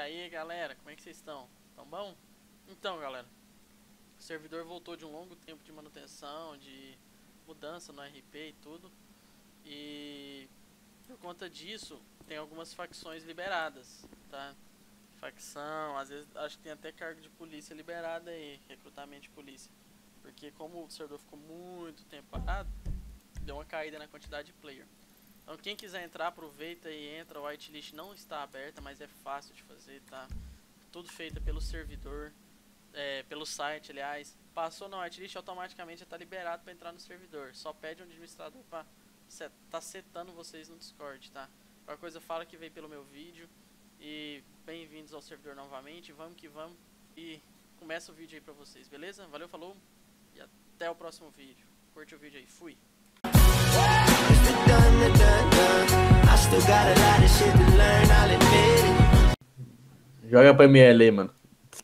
aí galera, como é que vocês estão? Tão bom? Então galera, o servidor voltou de um longo tempo de manutenção, de mudança no RP e tudo. E por conta disso, tem algumas facções liberadas, tá? Facção, às vezes acho que tem até cargo de polícia liberada aí, recrutamento de polícia. Porque como o servidor ficou muito tempo parado, deu uma caída na quantidade de player. Então quem quiser entrar, aproveita e entra. O whitelist não está aberta, mas é fácil de fazer, tá? Tudo feito pelo servidor, pelo site, aliás. Passou na whitelist, automaticamente já está liberado para entrar no servidor. Só pede um administrador para tá setando vocês no Discord, tá? Qualquer coisa fala que veio pelo meu vídeo. E bem-vindos ao servidor novamente. Vamos que vamos. E começa o vídeo aí pra vocês, beleza? Valeu, falou. E até o próximo vídeo. Curte o vídeo aí. Fui. Joga pra ML aí, mano.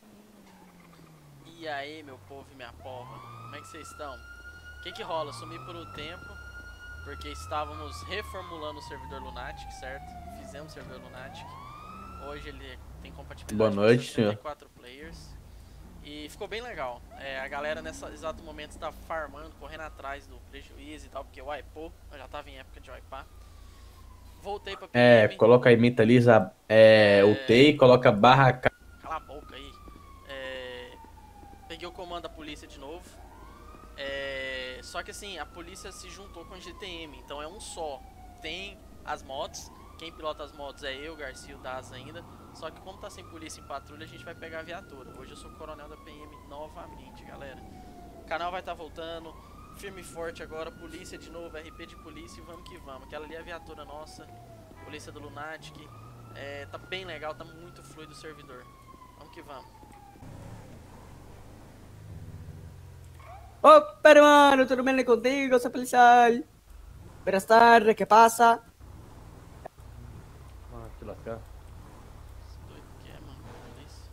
E aí, meu povo e minha pova, como é que vocês estão? O que rola? Sumi por um tempo, porque estávamos reformulando o servidor Lunatic, certo? Fizemos o servidor Lunatic. Hoje ele tem compatibilidade Boa noite, com 64 players. E ficou bem legal. A galera nesse exato momento está farmando, correndo atrás do prejuízo e tal, porque wipou. Eu já estava em época de wipear. Voltei pra PM. Coloca aí, mentaliza o T e coloca barra K. Cala a boca aí. Peguei o comando da polícia de novo. Só que assim, a polícia se juntou com a GTM, então é um só. Tem as motos, quem pilota as motos é eu, Garcia, o Daz ainda. Só que como tá sem polícia em patrulha, a gente vai pegar a viatura. Hoje eu sou coronel da PM novamente, galera. O canal vai estar voltando, firme e forte agora, polícia de novo, RP de polícia e vamos que vamos. Aquela ali é a viatura nossa, polícia do Lunatic. Tá bem legal, tá muito fluido o servidor. Vamos que vamos. Opa, hermano, ¿todo bien contigo, soy policial? Buenas tardes, ¿qué pasa? Te lascar. Doido que é, mano, polícia.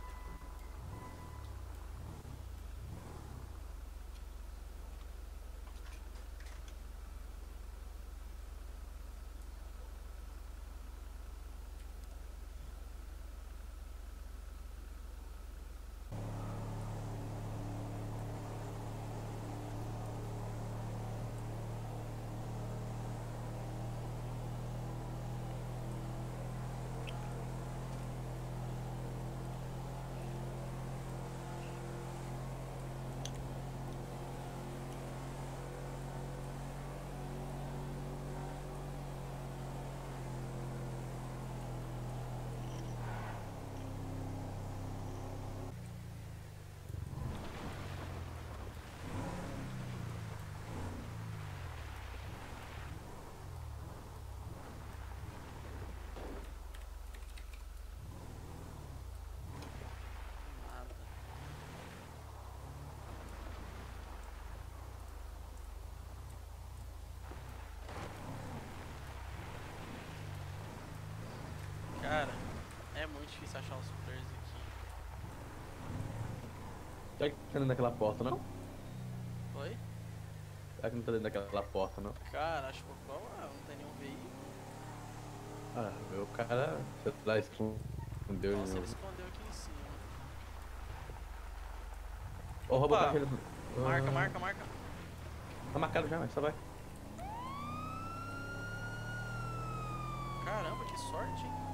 Nada. Cara, é muito difícil achar os players aqui. Será que tá dentro daquela porta, não? Oi? Será que não tá dentro daquela porta, não? Cara, acho que não tem nenhum veículo. O cara, sei lá, escondeu Nossa, de ele novo. escondeu aqui em cima. Ô, rouba Opa! o caixa. Marca. Tá marcado já, mas só vai. Caramba, que sorte, hein?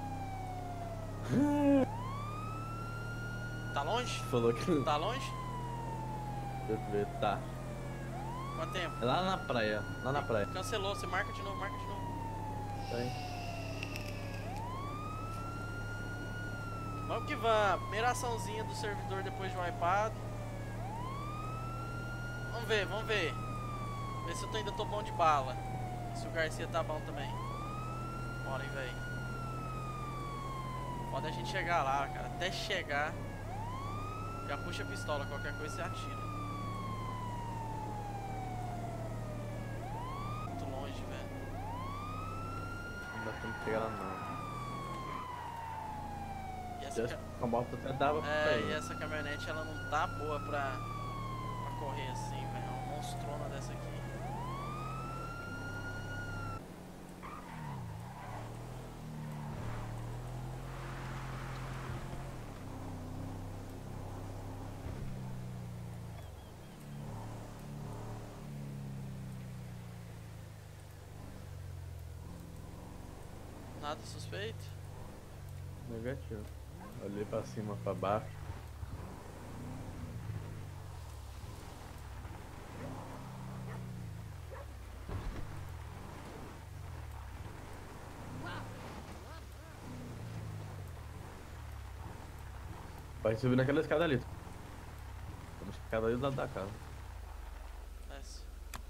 Tá longe? Falou que... Tá longe? Deixa eu ver, tá. Quanto tempo? É lá na praia, Cancelou, você marca de novo. Tá aí. Vamos que vamos. Primeira açãozinha do servidor depois de wipeado. Vamos ver. Ver se eu ainda tô bom de bala. Se o Garcia tá bom também. Bora, hein, velho. Pode a gente chegar lá, cara. Até chegar, já puxa a pistola. Qualquer coisa você atira. Muito longe, velho. Não dá tempo de chegar lá, não. E essa, A moto até dava pra e ir. essa caminhonete, ela não tá boa pra correr assim, velho. É uma monstrona dessa aqui. Nada suspeito? Negativo. Olhei pra cima, pra baixo. Vai subir naquela escada ali. Vamos escada ali do lado da casa. Desce.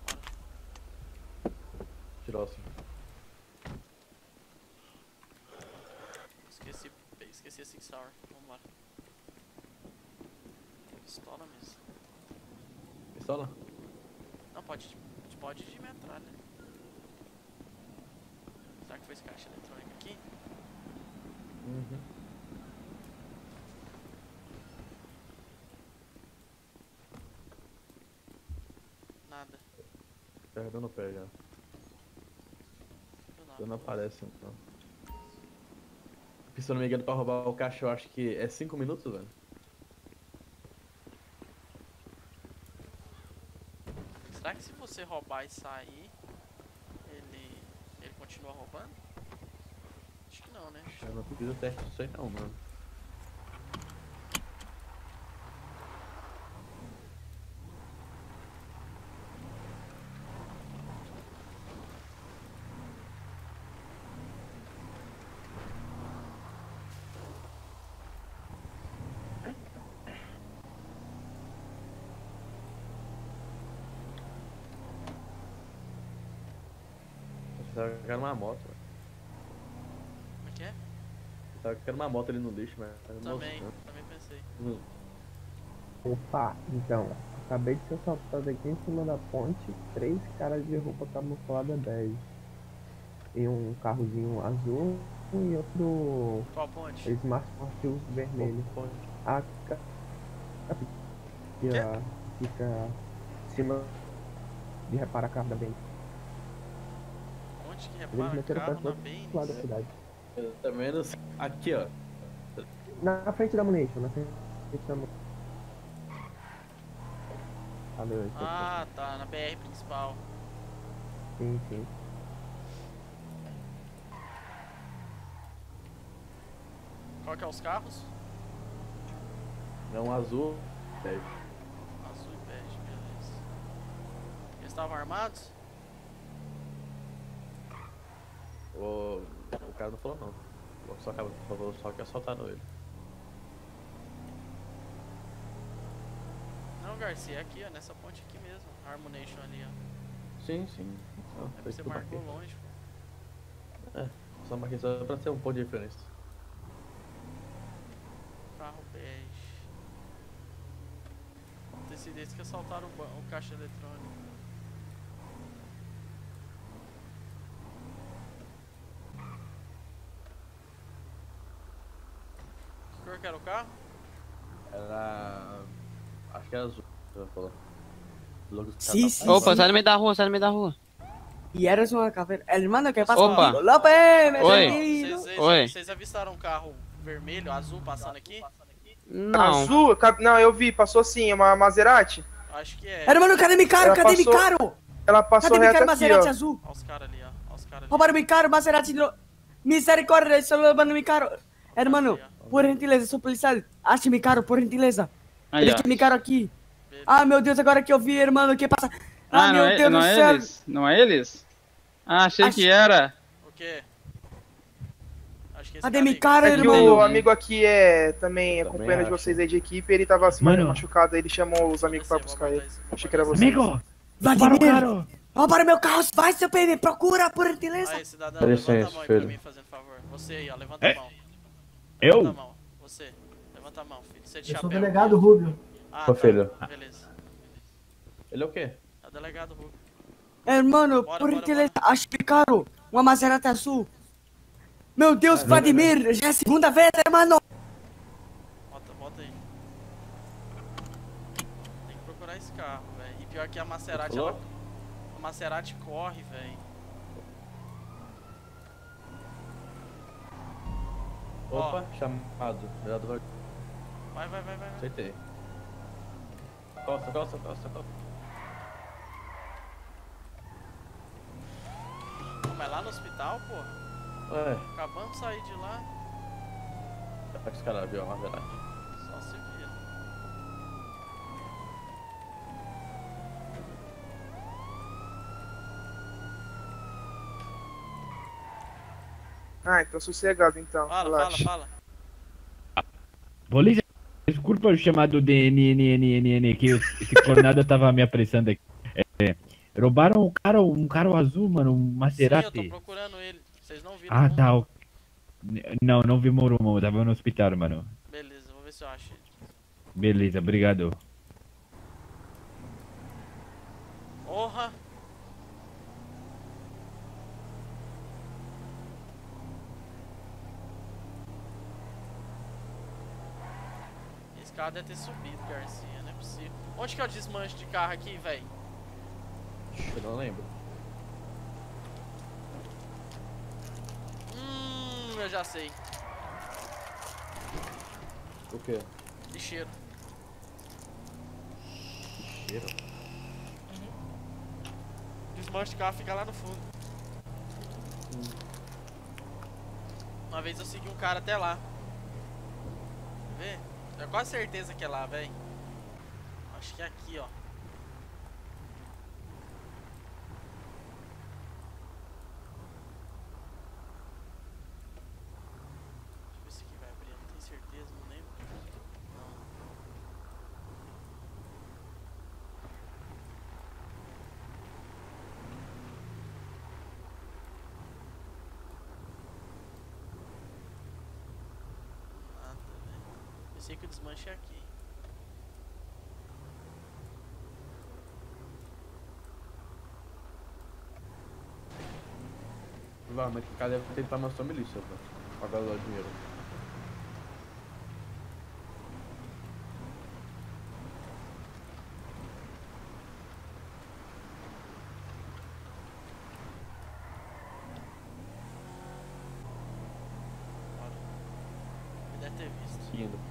Tirou assim. Esqueci a Six Hour. Vambora. Pistola mesmo. Pistola? Não, pode de metralha. Será que foi esse caixa eletrônico aqui? Uhum. Nada. Carregando o pé já. Filho Não da aparece então. Se eu não me engano, pra roubar o caixa eu acho que é 5 minutos, velho. puta. Será que se você roubar e sair, ele continua roubando? Acho que não, né? Eu não fiz o teste disso aí não, mano. Eu tava querendo uma moto, velho. Como é que é? Eu tava querendo uma moto ali no lixo, mas... Também pensei. Opa, então, acabei de ser assaltado aqui em cima da ponte, 3 caras de roupa camuflada 10. E um carrozinho azul e outro Qual ponte? Smartphone vermelho. A fica em cima de reparar carro da bem. Ponte que Eles repara meteram carro pra na todo lado da Baines? cidade. Eu também não sei. Aqui, ó. Na frente da Munition, na frente da Munition. Valeu, Ah, tá, na BR principal. sim, sim. Qual que é os carros? É um azul. Bege. Azul e bege, beleza. Eles estavam armados? O cara não falou não. Só que assaltaram ele. Não, Garcia, é aqui, ó, nessa ponte aqui mesmo. Harmonation ali, ó. Sim, sim. Só, É porque você marcou longe, pô. Só marquei só pra ter um ponto de diferença. Carro bege. Esse desses que assaltaram o caixa eletrônico. Que cor que era o carro? Era... Acho que era azul. Eu falou. Logo Sí, sí, Opa, sí. sai no meio da rua, sai no meio da rua. Y eres una café. Hermano, ¿qué pasa Opa. contigo? López, me Oi. tranquilo. Oi. Vocês avistaram um carro vermelho, azul passando aqui? Não. Azul? Não, eu vi, passou sim, uma Maserati. Acho que é. Hermano, cadê mi carro? Ela Cadê mi passou- carro? Ela passou Cadê mi reto carro aqui, Maserati ó. azul? Olha os caras ali, ó. Olha os caras ali. Roubaram mi carro Maserati. Misericórdia, só roubando mi carro. Hermano, Aqui, ó. por gentileza, sou policial. Ache mi carro, por gentileza. Aí, Deixe ó. mi carro aqui. Beleza. Ah, meu Deus, agora que eu vi, hermano, o que passa? Ah, meu não é, Deus não do é céu. eles? Não é eles? Ah, achei Acho- que era. O quê? Acho que esse Cadê cara mi aí. carro, É que irmão? o amigo aqui também Também acompanhando de acho. vocês aí de equipe, ele tava se machucado, aí ele chamou os amigos pra buscar ele. Achei que era você. Amigo, Vladimir, roubaram meu carro. Vai, seu PV, procura, por gentileza. Aí, cidadão, Dá levanta a licença, mão aí pra filho. mim, fazendo favor. Você aí, ó, levanta a mão. eu? Levanta a mão. Você. Levanta a mão, filho. Você de Eu sou chapéu. delegado Rubio. Ah, Ô, tá. filho. Beleza. Ele é o quê? É o delegado Rubio. Hermano, Bora, por bora, gentileza, ache mi carro. Uma Maserati azul. Meu Deus, Vladimir, já é a segunda vez, hermano. Bota aí. Tem que procurar esse carro, velho. E pior que a Maserati, Falou? ela... A Maserati corre, velho. Opa, chamado. Vereador, Vai. aceitei. Costa. Mas lá no hospital, pô. Ué, Acabamos de sair de lá, tá que os caras viu a Maserati. só se vira. Ah, então sossegado então. Fala, Relaxa. fala. Polícia, desculpa o chamado de NNNN, que esse coronado tava me apressando aqui. Roubaram um carro azul, mano, um Sim, eu tô Maserati. procurando ele. Vocês não viram? Ah, não? tá. Não vi o rumo, tava no hospital, mano. Beleza, vou ver se eu acho ele. Beleza, obrigado. Porra! Esse carro deve ter subido, Garcia, não é possível. Onde que é o desmanche de carro aqui, velho? Eu não lembro. Eu já sei. O quê? Lixeiro. Cheiro? Desmanche de carro fica lá no fundo. Uma vez eu segui um cara até lá. Quer ver? Tenho quase certeza que é lá, velho. Acho que é aqui, ó. Deixa eu ver se aqui vai abrir. Não tenho certeza, não lembro. Não. Nada, velho. Pensei que o desmanche é aqui. Provavelmente o cara deve tentar maçã milícia, velho. Pra ganhar o dinheiro. Ele deve ter visto. Seguindo.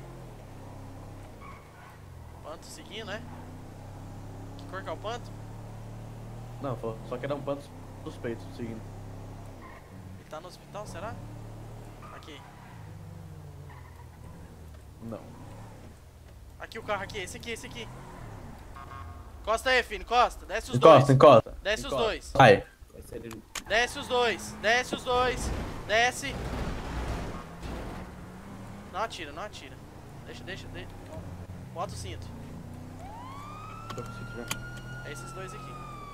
Panto seguindo, né? Que cor que é o panto? Não, só que era um panto suspeito, seguindo. Ele tá no hospital, será? Aqui. Não. Aqui o carro aqui, esse aqui. Encosta aí, filho, encosta. Desce os Encosta, dois. encosta. Desce os encosta. dois. Vai. Desce os dois. Desce os dois. Desce. Não atira, não atira. Deixa. Bota o cinto. Tô com cinto já. É esses dois aqui.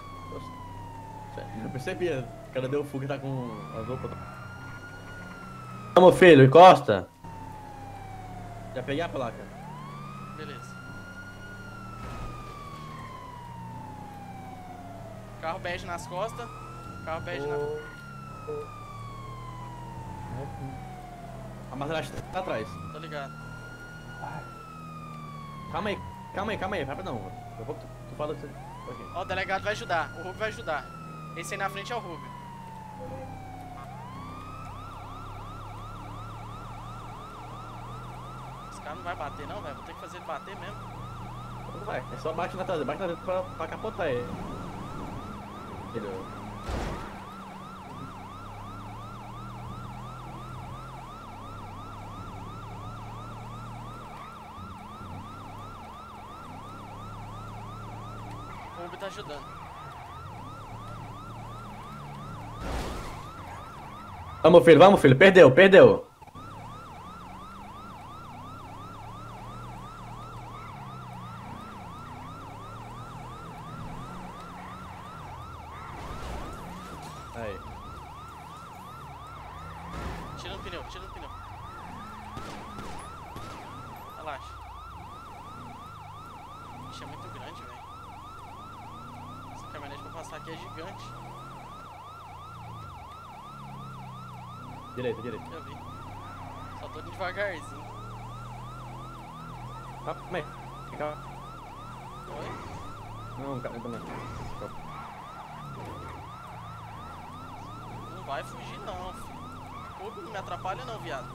Eu percebia. O cara deu fuga e tá com as roupas. Vamos, filho, encosta. Já peguei a placa. Beleza. Carro bege nas costas. Carro bege na... A Maserati tá atrás. Tô ligado. Calma aí, rapidão. Eu vou tu fala assim. Ok. Ó, o delegado vai ajudar. O Rubio vai ajudar. Esse aí na frente é o Rubio. Esse cara não vai bater não, velho. Vou ter que fazer ele bater mesmo. Vai, é só bate na traseira pra capotar ele. Entendeu? O Rubio tá ajudando. Vamos, filho. Perdeu. Aí. Tira no pneu. Relaxa. Ixi, é muito grande, velho. Essa caminhonete pra passar aqui é gigante. Direita. Eu vi. Só tô indo devagarzinho. Calma aí. Oi? Não, cara, não. Não vai fugir não, filho. O Rubio não me atrapalha não, viado.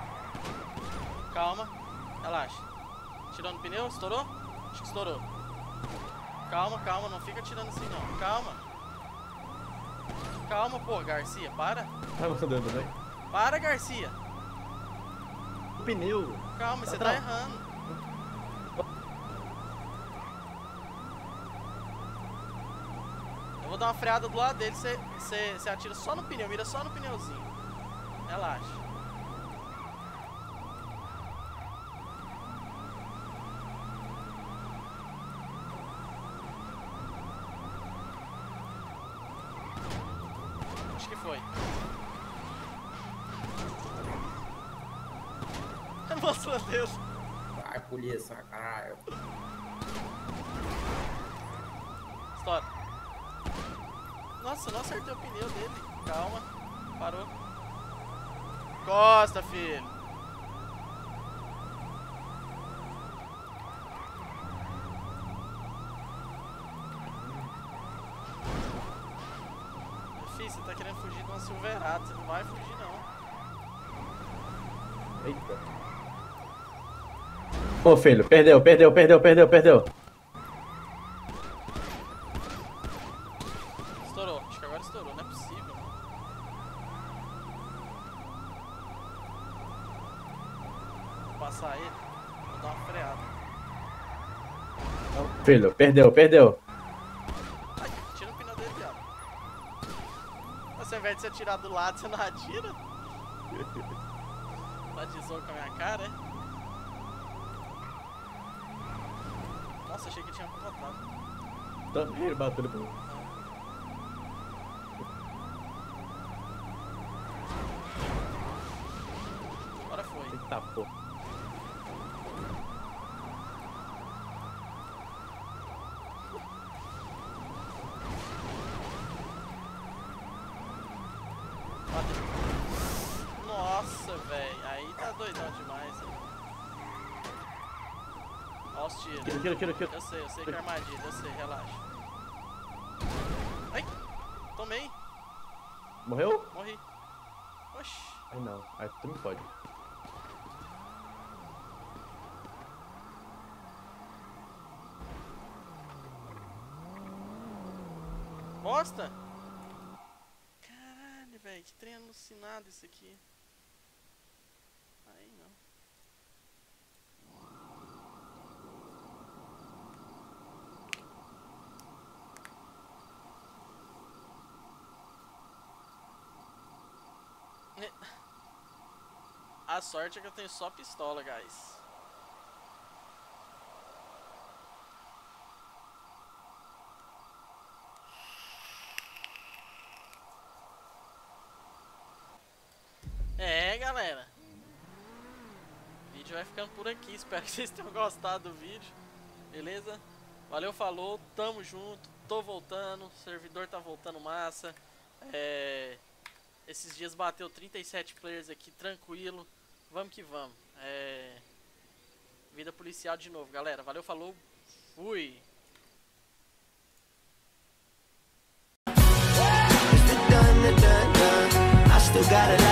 Calma. Relaxa. Tirou no pneu? Estourou? Acho que estourou. Calma, calma, não fica atirando assim não. Calma. Calma, pô, Garcia, para. Vai você dando, né? Para, Garcia. O pneu. Calma, você tá errando. Eu vou dar uma freada do lado dele, você atira só no pneu, mira só no pneuzinho. Relaxa. Acho que foi. Nossa, Deus. Vai, polícia, caralho. Estoura. Nossa, eu não acertei o pneu dele. Calma. Parou. Costa, filho. Filho, você tá querendo fugir de uma Silverado. Você não vai fugir, não. Eita. Ô, filho, perdeu. Estourou. Acho que agora estourou. Não é possível, mano. Vou passar ele. Vou dar uma freada. Filho, perdeu. Ai, tira o pneu dele, viado. Mas ao invés de você atirar do lado, você não atira? Tá de zoom com a minha cara, é? Nossa, achei que tinha capotado. Também ele bateu no pneu. Agora foi. Eita, pô. Nossa, velho. Aí tá doidão demais. Hein? Ó os tiros. Tira. Eu sei que é armadilha. Eu sei, relaxa. Ai! Tomei. Morreu? Morri. Oxi. Ai, não. Aí tu me pode. Bosta! Caralho, velho. Que trem alucinado isso aqui. Aí não. A sorte é que eu tenho só pistola, guys. É, galera. O vídeo vai ficando por aqui. Espero que vocês tenham gostado do vídeo. Beleza? Valeu, falou. Tamo junto. Tô voltando. O servidor tá voltando massa. Esses dias bateu 37 players aqui, tranquilo. Vamos que vamos. Vida policial de novo, galera. Valeu, falou. Fui. I still got it